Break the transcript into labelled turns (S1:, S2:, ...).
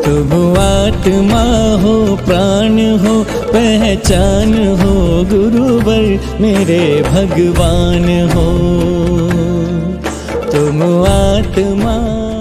S1: तुम आत्मा हो, प्राण हो, पहचान हो, गुरुवर मेरे भगवान हो। तुम आत्मा